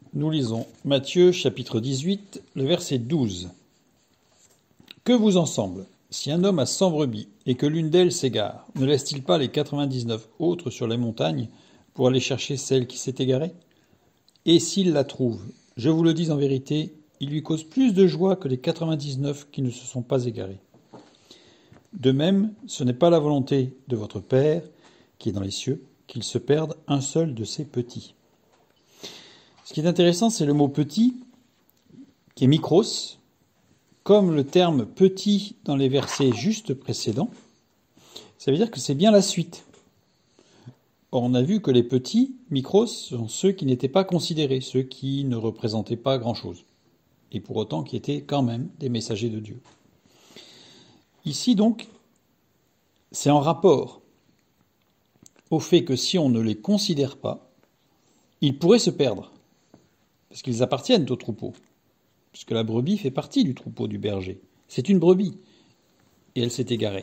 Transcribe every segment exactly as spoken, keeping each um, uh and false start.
Nous lisons Matthieu chapitre dix-huit, le verset douze. Que vous en semble, si un homme a cent brebis et que l'une d'elles s'égare, ne laisse-t-il pas les quatre-vingt-dix-neuf autres sur les montagnes pour aller chercher celle qui s'est égarée? Et s'il la trouve, je vous le dis en vérité, il lui cause plus de joie que les quatre-vingt-dix-neuf qui ne se sont pas égarés. De même, ce n'est pas la volonté de votre Père, qui est dans les cieux, qu'il se perde un seul de ses petits. Ce qui est intéressant, c'est le mot petit, qui est mikros, comme le terme petit dans les versets juste précédents. Ça veut dire que c'est bien la suite. Or, on a vu que les petits, mikros, sont ceux qui n'étaient pas considérés, ceux qui ne représentaient pas grand-chose, et pour autant qui étaient quand même des messagers de Dieu. Ici, donc, c'est en rapport au fait que si on ne les considère pas, ils pourraient se perdre, parce qu'ils appartiennent au troupeau, puisque la brebis fait partie du troupeau du berger. C'est une brebis, et elle s'est égarée.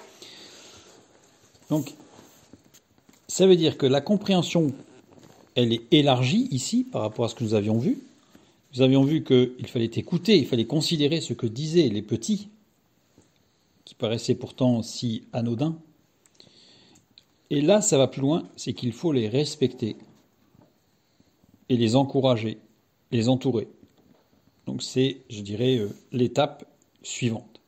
Donc, ça veut dire que la compréhension, elle est élargie ici par rapport à ce que nous avions vu. Nous avions vu qu'il fallait écouter, il fallait considérer ce que disaient les petits, qui paraissaient pourtant si anodins. Et là, ça va plus loin, c'est qu'il faut les respecter et les encourager, les entourer. Donc c'est, je dirais, euh, l'étape suivante.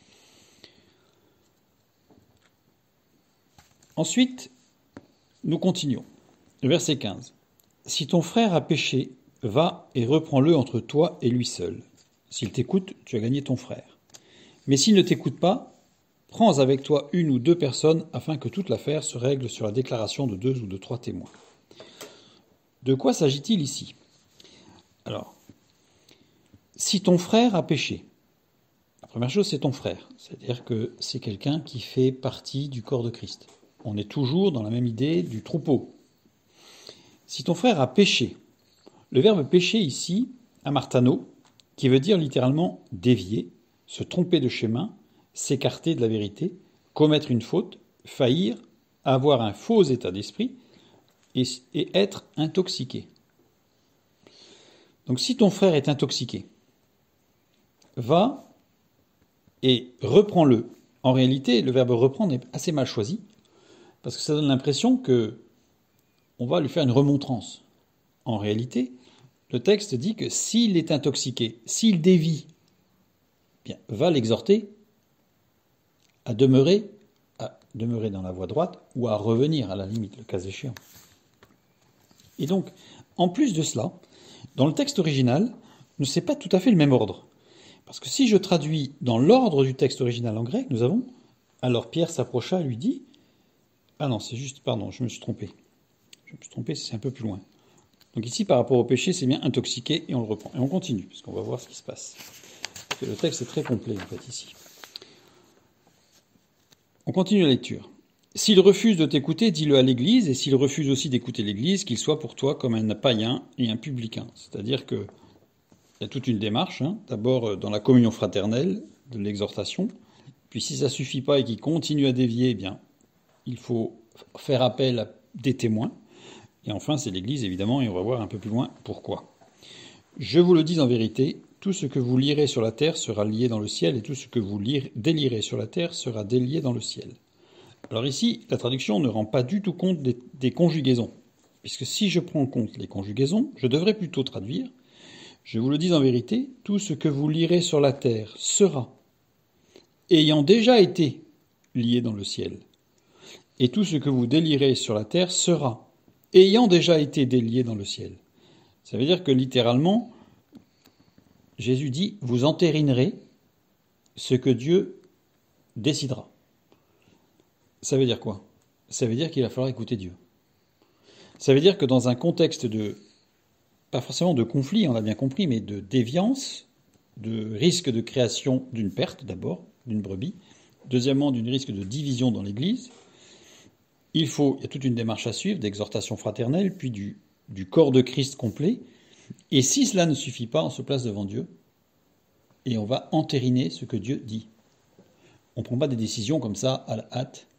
Ensuite, nous continuons. Le verset quinze. Si ton frère a péché, va et reprends-le entre toi et lui seul. S'il t'écoute, tu as gagné ton frère. Mais s'il ne t'écoute pas, prends avec toi une ou deux personnes afin que toute l'affaire se règle sur la déclaration de deux ou de trois témoins. De quoi s'agit-il ici? Alors, si ton frère a péché, la première chose, c'est ton frère. C'est-à-dire que c'est quelqu'un qui fait partie du corps de Christ. On est toujours dans la même idée du troupeau. Si ton frère a péché, le verbe pécher ici, amartano, qui veut dire littéralement dévier, se tromper de chemin, s'écarter de la vérité, commettre une faute, faillir, avoir un faux état d'esprit et, et être intoxiqué. Donc si ton frère est intoxiqué, va et reprends-le. En réalité, le verbe reprendre est assez mal choisi, parce que ça donne l'impression que on va lui faire une remontrance. En réalité, le texte dit que s'il est intoxiqué, s'il dévie, bien, va l'exhorter à demeurer, à demeurer dans la voie droite ou à revenir à la limite, le cas échéant. Et donc, en plus de cela, dans le texte original, ce n'est pas tout à fait le même ordre. Parce que si je traduis dans l'ordre du texte original en grec, nous avons « Alors Pierre s'approcha et lui dit » Ah non, c'est juste, pardon, je me suis trompé. Je me suis trompé, c'est un peu plus loin. Donc ici, par rapport au péché, c'est bien intoxiqué et on le reprend. Et on continue, parce qu'on va voir ce qui se passe. Parce que le texte est très complet, en fait, ici. On continue la lecture. S'il refuse de t'écouter, dis-le à l'Église, et s'il refuse aussi d'écouter l'Église, qu'il soit pour toi comme un païen et un publicain. C'est-à-dire que il y a toute une démarche, hein. D'abord dans la communion fraternelle de l'exhortation, puis si ça ne suffit pas et qu'il continue à dévier, eh bien, il faut faire appel à des témoins, et enfin c'est l'Église évidemment, et on va voir un peu plus loin pourquoi. Je vous le dis en vérité, tout ce que vous lirez sur la terre sera lié dans le ciel, et tout ce que vous lirez, délirez sur la terre sera délié dans le ciel. Alors ici, la traduction ne rend pas du tout compte des, des conjugaisons, puisque si je prends en compte les conjugaisons, je devrais plutôt traduire « Je vous le dis en vérité, tout ce que vous lirez sur la terre sera, ayant déjà été lié dans le ciel, et tout ce que vous délirez sur la terre sera, ayant déjà été délié dans le ciel. » Ça veut dire que littéralement, Jésus dit « Vous entérinerez ce que Dieu décidera ». Ça veut dire quoi? Ça veut dire qu'il va falloir écouter Dieu. Ça veut dire que dans un contexte de, pas forcément de conflit, on l'a bien compris, mais de déviance, de risque de création d'une perte d'abord, d'une brebis, deuxièmement d'une risque de division dans l'Église, il faut, il y a toute une démarche à suivre, d'exhortation fraternelle, puis du, du corps de Christ complet, et si cela ne suffit pas, on se place devant Dieu, et on va entériner ce que Dieu dit. On ne prend pas des décisions comme ça, à la hâte,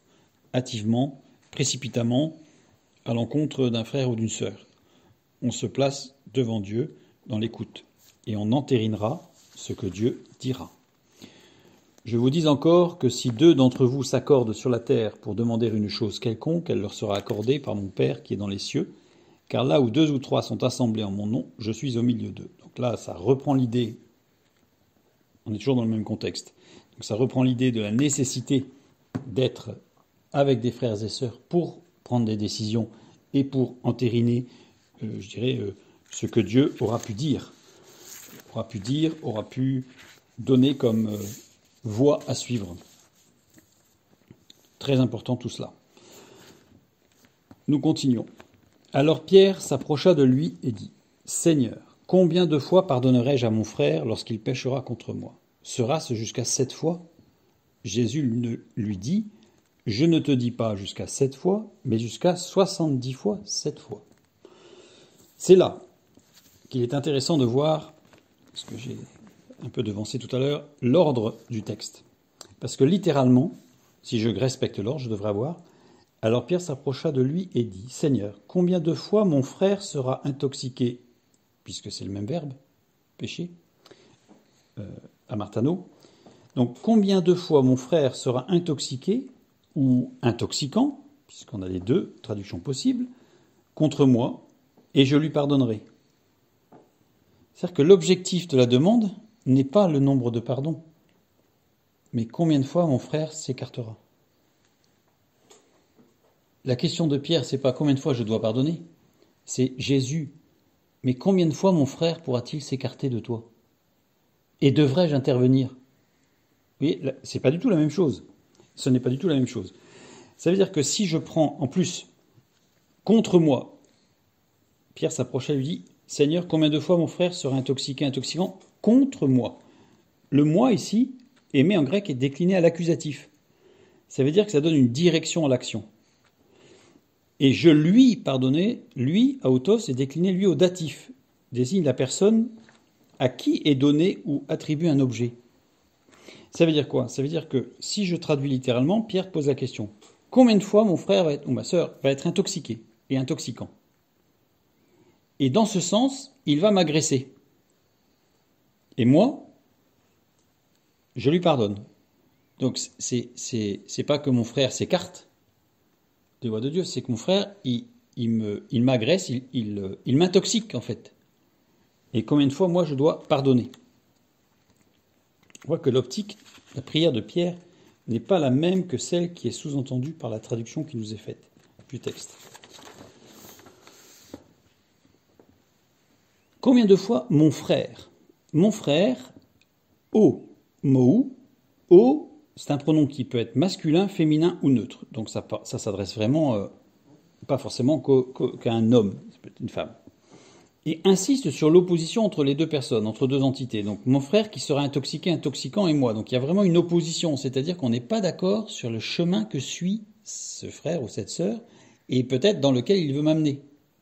hâtivement, précipitamment, à l'encontre d'un frère ou d'une sœur. On se place devant Dieu dans l'écoute. Et on entérinera ce que Dieu dira. Je vous dis encore que si deux d'entre vous s'accordent sur la terre pour demander une chose quelconque, elle leur sera accordée par mon Père qui est dans les cieux. Car là où deux ou trois sont assemblés en mon nom, je suis au milieu d'eux. Donc là, ça reprend l'idée, on est toujours dans le même contexte, donc ça reprend l'idée de la nécessité d'être avec des frères et sœurs pour prendre des décisions et pour entériner, euh, je dirais, euh, ce que Dieu aura pu dire, aura pu dire, aura pu donner comme euh, voie à suivre. Très important tout cela. Nous continuons. Alors Pierre s'approcha de lui et dit : « Seigneur, combien de fois pardonnerai-je à mon frère lorsqu'il péchera contre moi ? Sera-ce jusqu'à sept fois ? » Jésus lui dit : « Je ne te dis pas jusqu'à sept fois, mais jusqu'à soixante-dix fois sept fois. » C'est là qu'il est intéressant de voir, parce que j'ai un peu devancé tout à l'heure, l'ordre du texte. Parce que littéralement, si je respecte l'ordre, je devrais avoir. Alors Pierre s'approcha de lui et dit : « Seigneur, combien de fois mon frère sera intoxiqué, puisque c'est le même verbe, péché, euh, amartano. Donc combien de fois mon frère sera intoxiqué, ou intoxiquant, puisqu'on a les deux traductions possibles, contre moi, et je lui pardonnerai. » C'est-à-dire que l'objectif de la demande n'est pas le nombre de pardons, mais combien de fois mon frère s'écartera. La question de Pierre, c'est pas combien de fois je dois pardonner, c'est Jésus. Mais combien de fois mon frère pourra-t-il s'écarter de toi ? Et devrais-je intervenir ? Vous voyez, c'est pas du tout la même chose. Ce n'est pas du tout la même chose. Ça veut dire que si je prends, en plus, contre moi, Pierre s'approcha et lui dit : « Seigneur, combien de fois mon frère sera intoxiqué, intoxiquant contre moi ?» Le « moi » ici, aimé en grec, est décliné à l'accusatif. Ça veut dire que ça donne une direction à l'action. Et je lui pardonnais, lui, autos, est décliné lui au datif, désigne la personne à qui est donné ou attribué un objet. Ça veut dire quoi ? Ça veut dire que si je traduis littéralement, Pierre pose la question : combien de fois mon frère va être, ou ma sœur va être intoxiqué et intoxiquant ? Et dans ce sens, il va m'agresser. Et moi, je lui pardonne. Donc c'est, c'est, c'est pas que mon frère s'écarte des voies de Dieu, c'est que mon frère, il, il, me, il m'agresse, il, il, il m'intoxique en fait. Et combien de fois, moi, je dois pardonner ? On voit que l'optique, la prière de Pierre, n'est pas la même que celle qui est sous-entendue par la traduction qui nous est faite du texte. Combien de fois mon frère ? Mon frère, o, mou, o, c'est un pronom qui peut être masculin, féminin ou neutre. Donc ça, ça s'adresse vraiment, euh, pas forcément qu'à un homme, ça peut être une femme. Et insiste sur l'opposition entre les deux personnes, entre deux entités. Donc mon frère qui sera intoxiqué, intoxiquant et moi. Donc il y a vraiment une opposition, c'est-à-dire qu'on n'est pas d'accord sur le chemin que suit ce frère ou cette sœur et peut-être dans lequel il veut m'amener.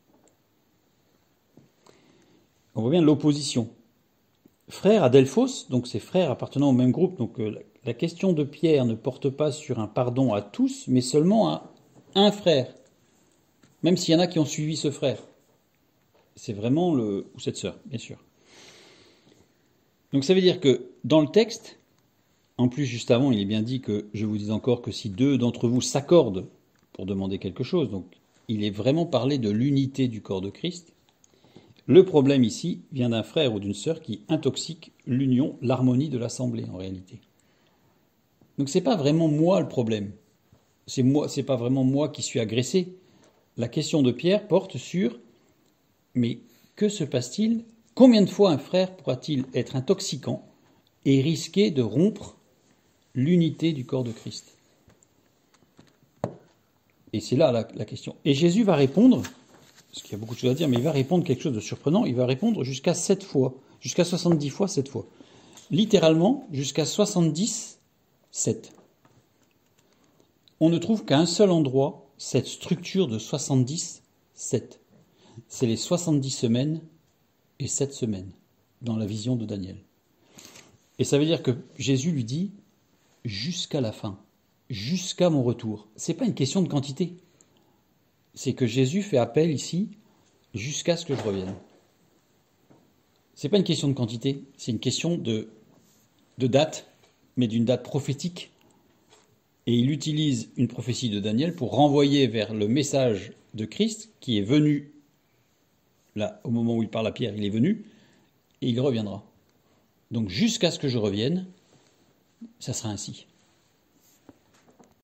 On voit bien l'opposition. Frère Adelphos, donc c'est frères appartenant au même groupe, donc euh, la question de Pierre ne porte pas sur un pardon à tous, mais seulement à un frère, même s'il y en a qui ont suivi ce frère. C'est vraiment le... ou cette sœur, bien sûr. Donc ça veut dire que dans le texte, en plus juste avant, il est bien dit que, je vous dis encore, que si deux d'entre vous s'accordent pour demander quelque chose, donc il est vraiment parlé de l'unité du corps de Christ. Le problème ici vient d'un frère ou d'une sœur qui intoxique l'union, l'harmonie de l'assemblée en réalité. Donc c'est pas vraiment moi le problème. C'est moi, c'est pas vraiment moi qui suis agressé. La question de Pierre porte sur mais que se passe-t-il ? Combien de fois un frère pourra-t-il être intoxiquant et risquer de rompre l'unité du corps de Christ ? Et c'est là la, la question. Et Jésus va répondre, parce qu'il y a beaucoup de choses à dire, mais il va répondre quelque chose de surprenant. Il va répondre jusqu'à sept fois, jusqu'à soixante-dix fois sept fois. Littéralement, jusqu'à soixante-dix, sept. On ne trouve qu'à un seul endroit cette structure de soixante-dix, sept. C'est les soixante-dix semaines et sept semaines dans la vision de Daniel. Et ça veut dire que Jésus lui dit jusqu'à la fin, jusqu'à mon retour. C'est pas une question de quantité. C'est que Jésus fait appel ici jusqu'à ce que je revienne. C'est pas une question de quantité, c'est une question de, de date, mais d'une date prophétique. Et il utilise une prophétie de Daniel pour renvoyer vers le message de Christ qui est venu, là, au moment où il parle à Pierre, il est venu, et il reviendra. Donc jusqu'à ce que je revienne, ça sera ainsi.